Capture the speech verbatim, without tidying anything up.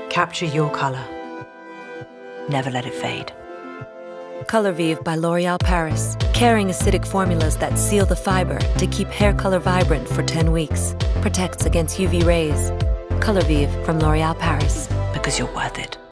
Capture your color. Never let it fade. Color Vive by L'Oréal Paris. Carrying acidic formulas that seal the fiber to keep hair color vibrant for ten weeks. Protects against U V rays. Color Vive from L'Oréal Paris. Because you're worth it.